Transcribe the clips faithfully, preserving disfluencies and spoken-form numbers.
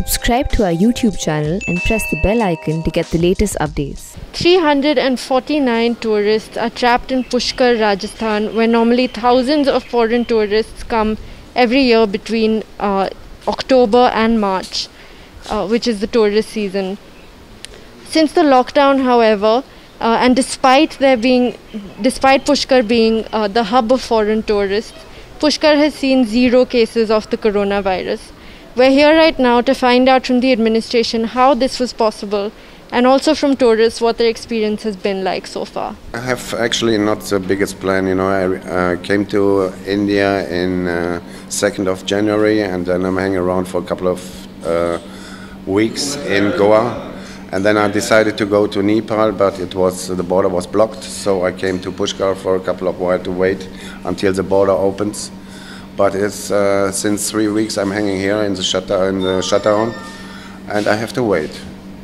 Subscribe to our YouTube channel and press the bell icon to get the latest updates. three hundred forty-nine tourists are trapped in Pushkar, Rajasthan, where normally thousands of foreign tourists come every year between uh, October and March, uh, which is the tourist season. Since the lockdown, however, uh, and despite there being, despite Pushkar being uh, the hub of foreign tourists, Pushkar has seen zero cases of the coronavirus. We're here right now to find out from the administration how this was possible, and also from tourists what their experience has been like so far. I have actually not the biggest plan, you know. I uh, came to India in uh, second of January, and then I'm hanging around for a couple of uh, weeks in Goa, and then I decided to go to Nepal, but it was the border was blocked, so I came to Pushkar for a couple of while to wait until the border opens. But it's uh, since three weeks I'm hanging here in the shutter in the shutdown, and I have to wait.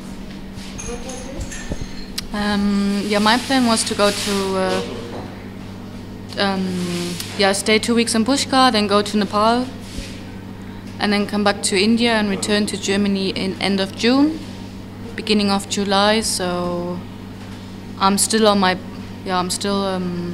Um, yeah, my plan was to go to uh, um, yeah, stay two weeks in Pushkar, then go to Nepal, and then come back to India and return to Germany in end of June, beginning of July. So I'm still on my yeah, I'm still. Um,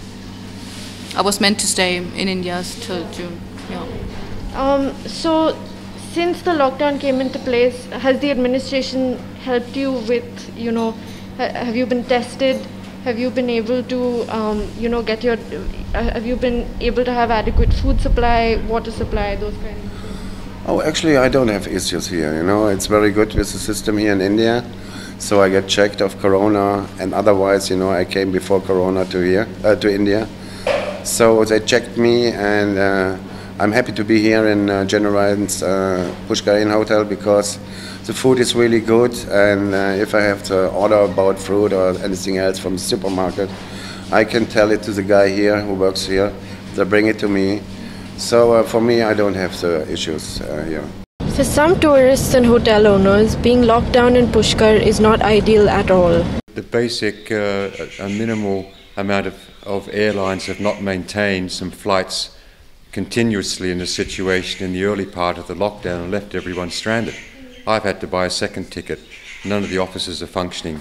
I was meant to stay in India till June. Yeah. Um, so, since the lockdown came into place, has the administration helped you with, you know, ha have you been tested? Have you been able to, um, you know, get your, uh, have you been able to have adequate food supply, water supply, those kind of things? Oh, actually, I don't have issues here. You know, it's very good with the system here in India. So I get checked of Corona, and otherwise, you know, I came before Corona to here, uh, to India. So they checked me, and uh, I'm happy to be here in uh, General's uh, Pushkar Inn Hotel, because the food is really good, and uh, if I have to order about fruit or anything else from the supermarket, I can tell it to the guy here who works here. They bring it to me. So uh, for me, I don't have the issues uh, here. For some tourists and hotel owners, being locked down in Pushkar is not ideal at all. The basic uh, a minimal amount of, of airlines have not maintained some flights continuously in the situation in the early part of the lockdown and left everyone stranded. I've had to buy a second ticket. None of the offices are functioning.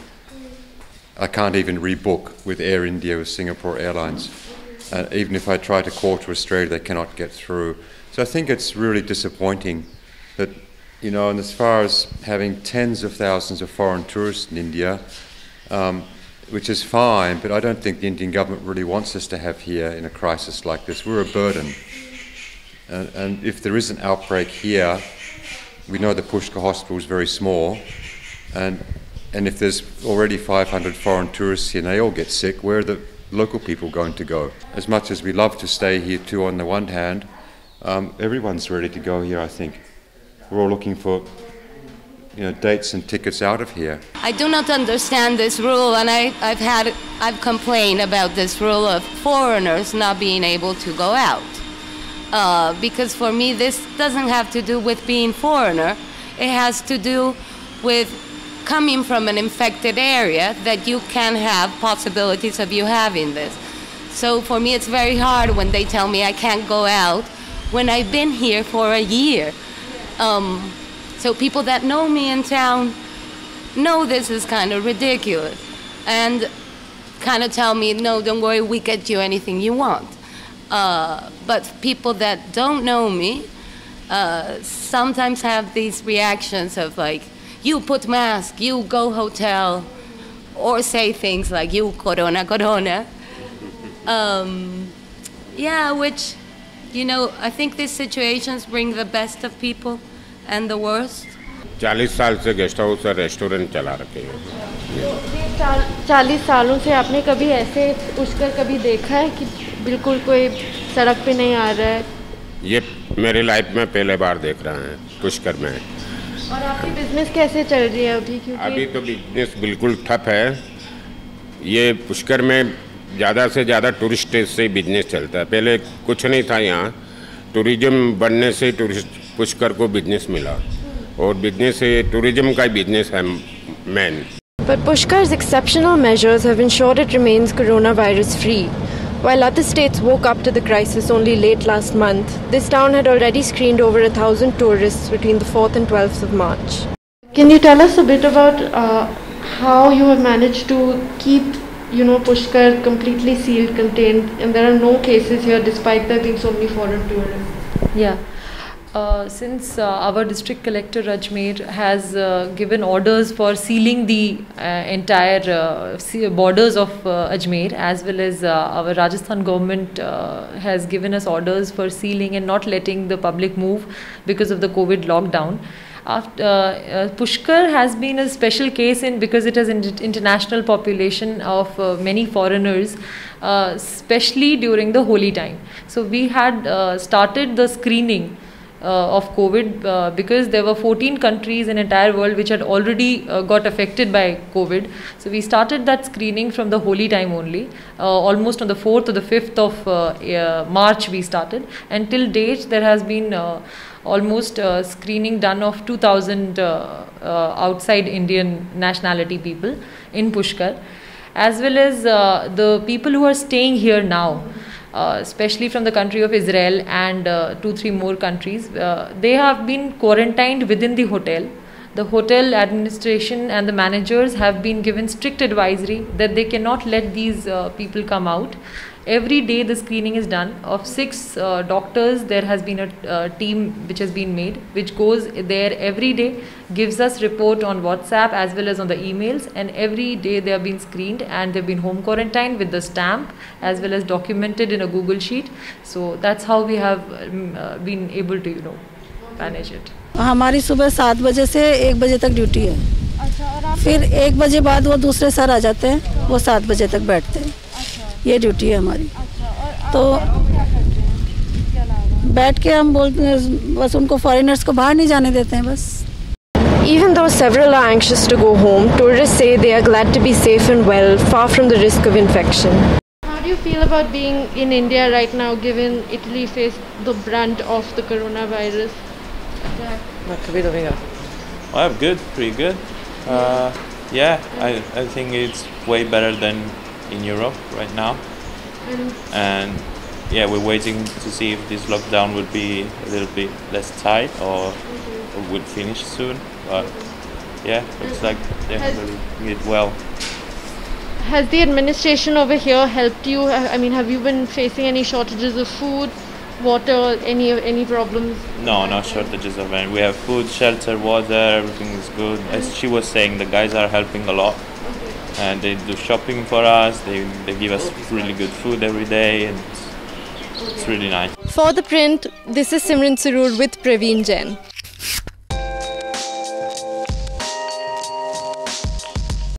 I can't even rebook with Air India or Singapore Airlines. Uh, even if I try to call to Australia, they cannot get through. So I think it's really disappointing that, you know, and as far as having tens of thousands of foreign tourists in India, um, which is fine, but I don't think the Indian government really wants us to have here in a crisis like this. We're a burden. And, and if there is an outbreak here, we know the Pushkar hospital is very small, and, and if there's already five hundred foreign tourists here and they all get sick, where are the local people going to go? As much as we love to stay here too on the one hand, um, everyone's ready to go here, I think. We're all looking for you know, dates and tickets out of here. I do not understand this rule, and I, I've had, I've complained about this rule of foreigners not being able to go out. Uh, because for me, this doesn't have to do with being foreigner. It has to do with coming from an infected area that you can have possibilities of you having this. So for me, it's very hard when they tell me I can't go out when I've been here for a year. Um, So people that know me in town know this is kind of ridiculous and kind of tell me, no, don't worry, we get you anything you want. Uh, but people that don't know me uh, sometimes have these reactions of like, you put mask, you go hotel, or say things like, you corona, corona. Um, yeah, which, you know, I think these situations bring the best of people and the worst. चालीस साल से guest house और restaurant चला रखे हैं। चालीस सालों से आपने कभी ऐसे पुष्कर कभी देखा है कि बिल्कुल कोई सड़क पे नहीं आ रहा है? ये मेरी लाइफ में पहले बार देख रहे हैं पुष्कर में। और आपकी बिजनेस कैसे चल रही है अभी? क्योंकि अभी तो बिजनेस बिल्कुल ठप है। ये पुष्कर में ज़्यादा से ज़्यादा टूरिस्ट से बिजनेस चलता है। पहले कुछ नहीं था यहाँ, टूरिज्म बढ़ने से टूरिस्ट पुष्कर को बिजनेस मिला, और बिजनेस से टूरिज्म का बिजनेस है main. But Pushkar's exceptional measures have ensured it remains coronavirus free. While other states woke up to the crisis only late last month, this town had already screened over a thousand tourists between the fourth and twelfth of March. Can you tell us a bit about uh, how you have managed to keep, you know, Pushkar completely sealed, contained, and there are no cases here despite there being so many foreign tourists? Yeah. Uh, since uh, our district collector Ajmer has uh, given orders for sealing the uh, entire uh, borders of uh, Ajmer, as well as uh, our Rajasthan government uh, has given us orders for sealing and not letting the public move because of the COVID lockdown. After, uh, uh, Pushkar has been a special case in because it has an international population of uh, many foreigners, uh, especially during the holy time. So we had uh, started the screening Uh, of COVID uh, because there were fourteen countries in the entire world which had already uh, got affected by COVID. So we started that screening from the holy time only, uh, almost on the fourth or the fifth of uh, uh, March we started, and till date there has been uh, almost uh, screening done of two thousand uh, uh, outside Indian nationality people in Pushkar, as well as uh, the people who are staying here now. Uh, especially from the country of Israel and uh, two, three more countries, uh, they have been quarantined within the hotel. The hotel administration and the managers have been given strict advisory that they cannot let these uh, people come out. Every day the screening is done. Of six uh, doctors, there has been a uh, team which has been made, which goes there every day, gives us report on WhatsApp as well as on the emails, and every day they have been screened and they have been home quarantined with the stamp as well as documented in a Google sheet. So that's how we have um, uh, been able to, you know, manage it. हमारी सुबह सात बजे से एक बजे तक duty है। अच्छा, और आप फिर एक बजे बाद वो दूसरे सर आ जाते हैं, वो सात बजे तक बैठते हैं। ये ड्यूटी है हमारी। अच्छा, तो बैठ के हम बोलते हैं, बस उनको फॉरेनर्स को बाहर नहीं जाने देते हैं बस। Even though several are anxious to go home, tourists say they are glad to be safe and well, far from the risk of infection. How do you feel about being in India right now, given Italy faced the brunt of the coronavirus? Well, I'm good, pretty good. Uh, yeah, I, I think it's way better than in Europe right now. And, and yeah, we're waiting to see if this lockdown would be a little bit less tight or, or would finish soon. But yeah, looks like they're handling it well. Has the administration over here helped you? I mean, have you been facing any shortages of food, water, any any problems? No, no shortages of any. We have food, shelter, water, everything is good. As she was saying, the guys are helping a lot. And they do shopping for us, they, they give us really good food every day, and it's, it's really nice. For The Print, this is Simran Sarur with Praveen Jain.